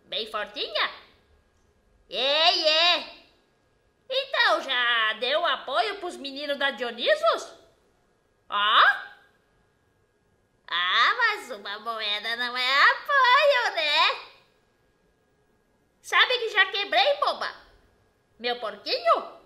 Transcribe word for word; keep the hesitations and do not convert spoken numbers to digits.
Bem fortinha? Ei, é! Então, já deu apoio pros meninos da Dionisos? Ó! Ah, mas uma moeda não é apoio, né? Sabe que já quebrei, boba? Meu porquinho?